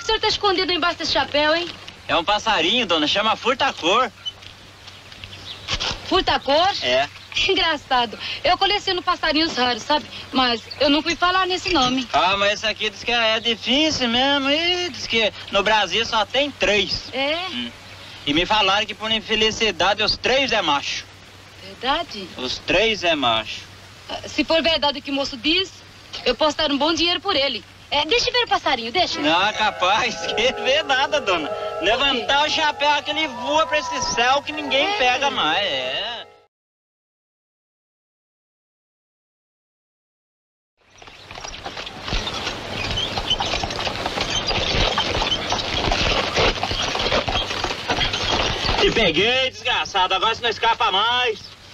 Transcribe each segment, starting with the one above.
o senhor tá escondido embaixo desse chapéu, hein? É um passarinho, dona, chama furta-cor. Furta-cor? É. Engraçado. Eu coleciono passarinhos raros, sabe? Mas eu não fui falar nesse nome. Ah, mas esse aqui diz que é difícil mesmo. E diz que no Brasil só tem 3. É? E me falaram que por infelicidade os 3 é macho. Verdade? Os 3 é macho. Se for verdade o que o moço diz, eu posso dar um bom dinheiro por ele. Deixa eu ver o passarinho, deixa. Não, capaz, que vê nada, dona. Levantar o chapéu que ele voa pra esse céu que ninguém pega mais. É. Te peguei, desgraçado. Agora você não escapa mais.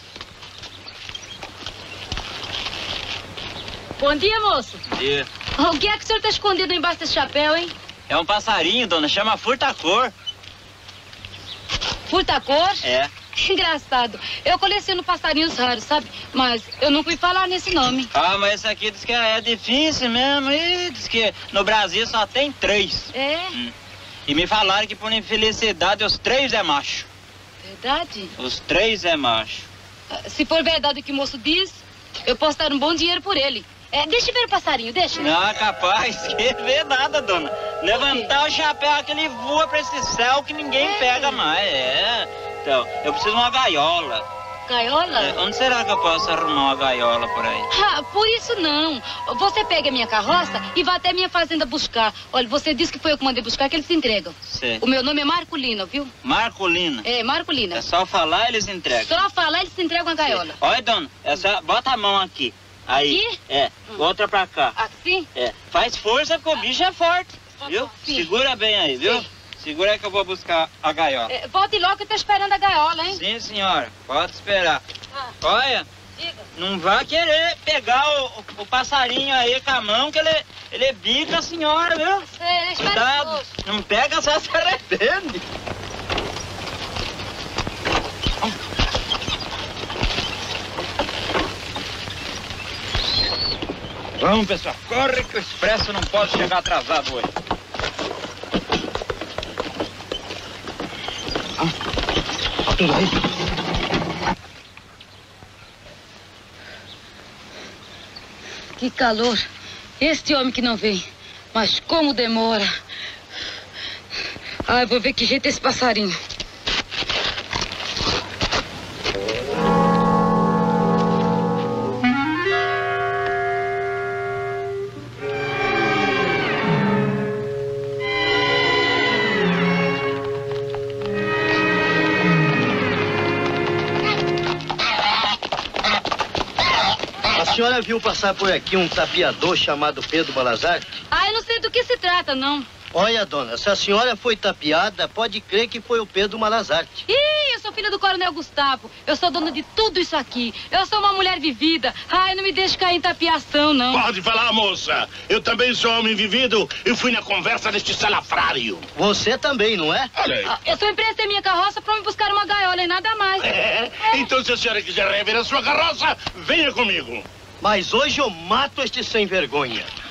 Bom dia, moço. Bom dia. O que é que o senhor tá escondido embaixo desse chapéu, hein? É um passarinho, dona. Chama furta-cor. Furta-cor? É. Engraçado. Eu coleciono passarinhos raros, sabe? Mas eu não fui falar nesse nome. Ah, mas esse aqui diz que é difícil mesmo. E diz que no Brasil só tem 3. É? E me falaram que por infelicidade os 3 é macho. Verdade? Os 3 é macho. Se for verdade o que o moço diz, eu posso dar um bom dinheiro por ele. Deixa eu ver o passarinho, deixa. Não, capaz, que vê nada, dona. Levantar o chapéu que ele voa pra esse céu que ninguém pega mais. É. Então, eu preciso de uma gaiola. Gaiola? Onde será que eu posso arrumar uma gaiola por aí? Por isso não. Você pega a minha carroça e vai até a minha fazenda buscar. Olha, você disse que foi eu que mandei buscar, que eles se entregam. Sim. O meu nome é Marcolina, viu? Marcolina? É, Marcolina. É só falar eles entregam. Só falar eles se entregam a gaiola. Olha, dona, bota a mão aqui. Aí. Aqui? É, outra pra cá. Assim? É, faz força porque o bicho é forte, viu? Sim. Segura bem aí, viu? Sim. Segura aí que eu vou buscar a gaiola. Volte logo que eu tô esperando a gaiola, hein? Sim, senhora, pode esperar. Olha, Diga. não vai querer pegar o passarinho aí com a mão que ele bica a senhora, viu? Cuidado, não pega, só se arrepende. Vamos, pessoal, corre que o expresso não pode chegar atrasado hoje. Tudo aí? Que calor. Este homem que não vem. Mas como demora. Eu vou ver que jeito é esse passarinho. A senhora viu passar por aqui um tapeador chamado Pedro Balazar? Eu não sei do que se trata, não. Olha, dona, se a senhora foi tapeada, pode crer que foi o Pedro Malazarte. Eu sou filha do Coronel Gustavo. Eu sou dona de tudo isso aqui. Eu sou uma mulher vivida. Não me deixe cair em tapeação, não. Pode falar, moça. Eu também sou homem vivido e fui na conversa deste salafrário. Você também, não é? Olha aí. Eu só emprestei minha carroça pra me buscar uma gaiola e nada mais. Então, se a senhora quiser rever a sua carroça, venha comigo. Mas hoje eu mato este sem vergonha.